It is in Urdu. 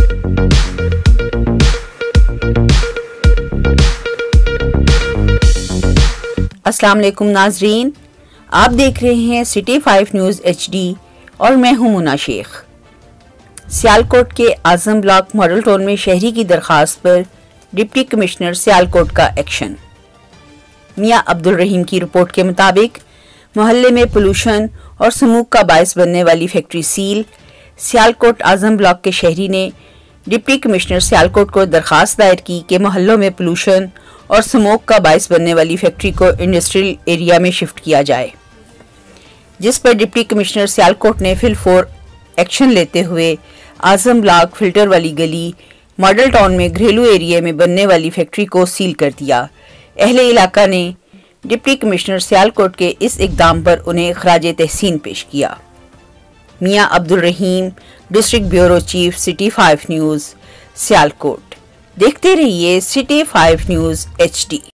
السلام علیکم ناظرین، آپ دیکھ رہے ہیں سٹی 5 نیوز HD اور میں ہوں منى شیخ۔ سیالکوٹ کے اعظم بلاک ماڈل ٹاؤن میں شہری کی درخواست پر ڈپٹی کمشنر سیالکوٹ کا ایکشن۔ میاں عبدالرحیم کی رپورٹ کے مطابق محلے میں پولوشن اور سموگ کا باعث بننے والی فیکٹری سیل۔ سیالکوٹ اعظم بلاک کے شہری نے ڈپٹی کمشنر سیالکوٹ کو درخواست دائر کی کہ محلوں میں پولوشن اور سموگ کا باعث بننے والی فیکٹری کو انڈسٹریل ایریا میں شفٹ کیا جائے، جس پر ڈپٹی کمشنر سیالکوٹ نے فل-فور ایکشن لیتے ہوئے اعظم بلاک فلٹر والی گلی ماڈل ٹاؤن میں گھریلو ایریا میں بننے والی فیکٹری کو سیل کر دیا۔ اہل علاقہ نے ڈپٹی کمشنر سیالکوٹ کے اس اقدام پر انہیں خراج تحسین پیش کیا۔ Mian Abdul Rahim, district bureau chief, city 5 news, Sialkot. دیکھتے رہیے سٹی 5 نیوز HD۔